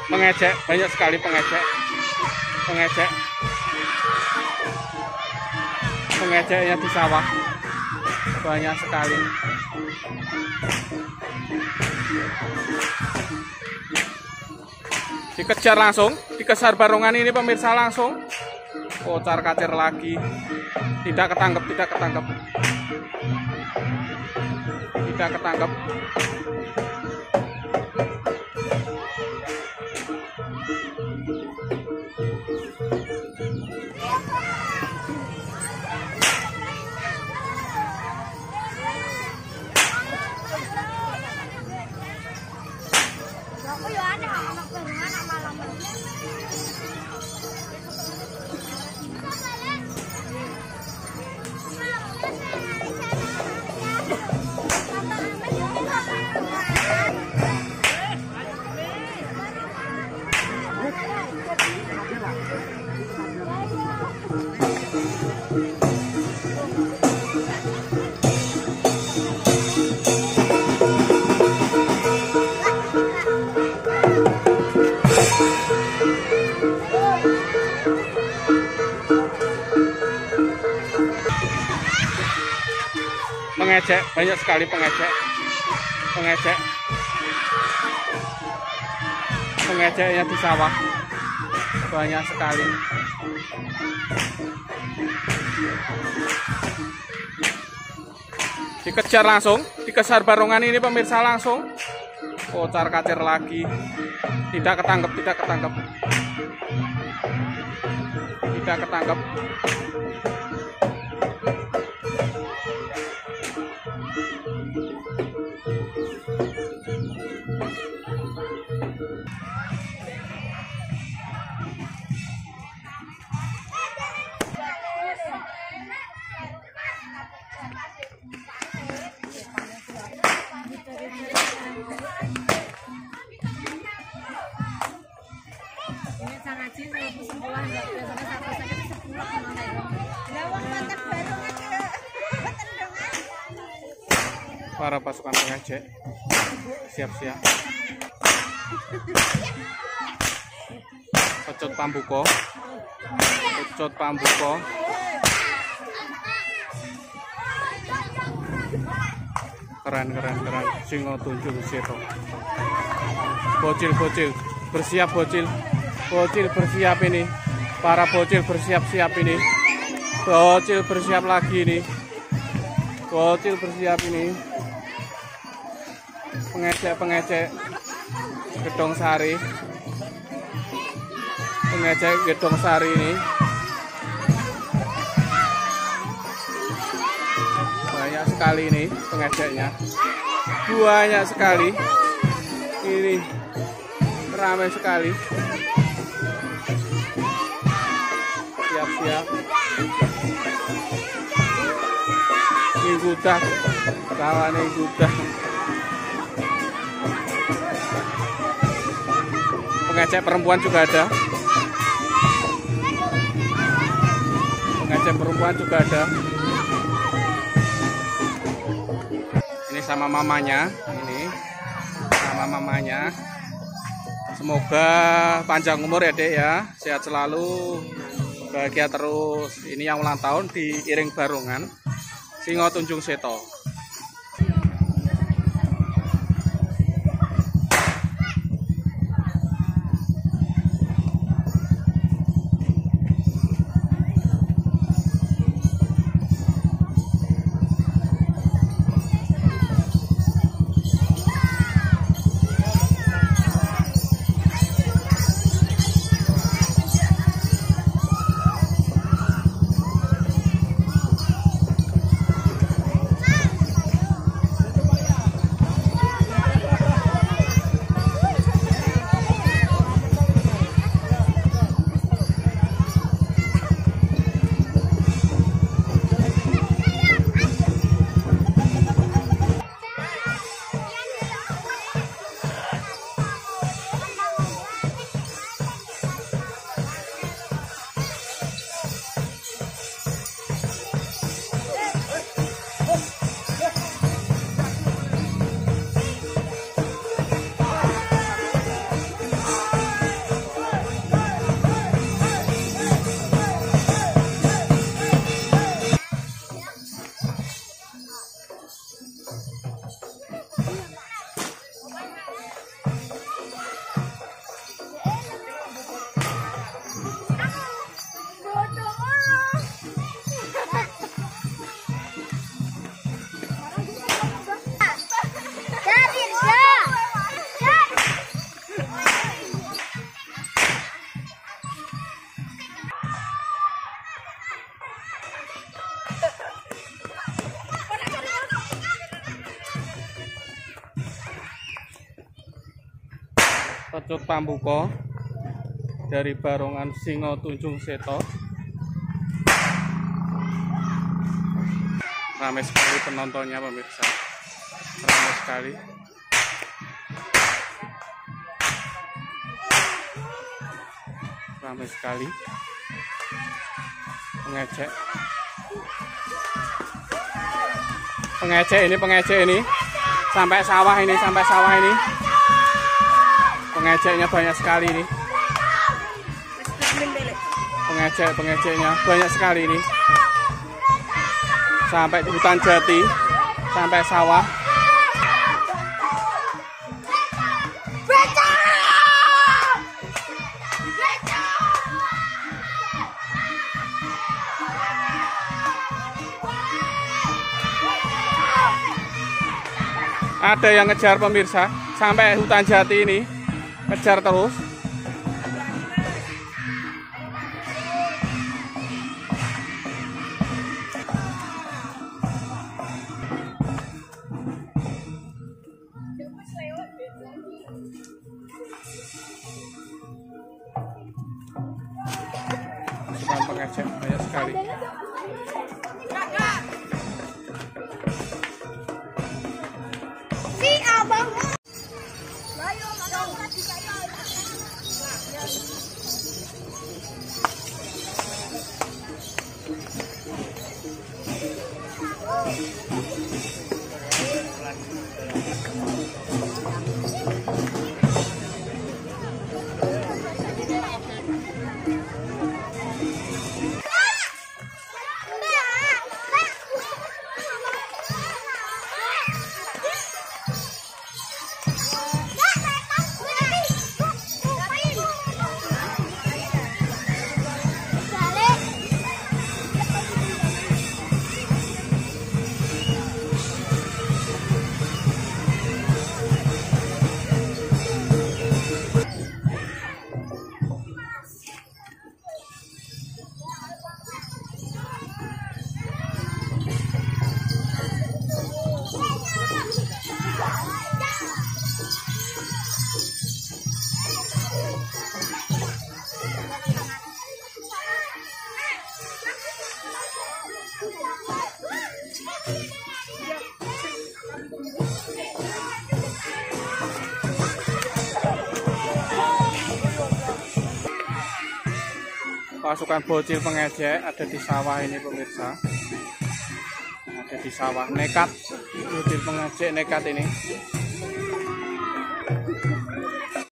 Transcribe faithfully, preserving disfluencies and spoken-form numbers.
Pengecek, banyak sekali pengecek. Pengecek. Pengeceknya di sawah. Banyak sekali. Dikejar langsung, dikejar barongan ini pemirsa langsung. Kocar kacir lagi. Tidak ketangkep, tidak ketangkep. Tidak ketangkep. Pengecek, banyak sekali pengecek. Pengecek. Pengeceknya di sawah. Banyak sekali. Dikejar langsung, dikejar barongan ini pemirsa langsung. Kocar kacir lagi. Tidak ketangkep, tidak ketangkep. Tidak ketangkep. Para pasukan pengecek siap-siap. Pecut pambuko, pecut pambuko. Keren, keren, keren. Singo tunjung seto. Bocil, bocil, bersiap bocil, bocil bersiap ini. Para bocil bersiap-siap ini. Bocil bersiap lagi ini. Bocil bersiap ini. Pengecek-pengecek Gedong Sari. Pengecek Gedong Sari ini. Banyak sekali ini pengeceknya. Banyak sekali. Ini ramai sekali. Siap-siap. Ini gudah. Kawan ini gudah. Pengecek perempuan juga ada. Pengecek perempuan juga ada. Ini sama mamanya. Ini sama mamanya. Semoga panjang umur ya dek ya. Sehat selalu. Bahagia terus. Ini yang ulang tahun diiring barongan Singo Tunjung Seto. Pecut Pambuko dari Barongan Singo Tunjung Seto. Ramai sekali penontonnya pemirsa, ramai sekali. Ramai sekali pengecek. Pengecek ini, pengecek ini sampai sawah ini, sampai sawah ini. Pengeceknya banyak sekali ini. Pengecek, pengeceknya banyak sekali ini. Sampai hutan jati, sampai sawah. Ada yang ngejar pemirsa, sampai hutan jati ini, kejar terus. Pasukan pengecek banyak sekali. Pasukan bocil pengecek ada di sawah ini pemirsa, ada di sawah, nekat bocil pengecek nekat ini.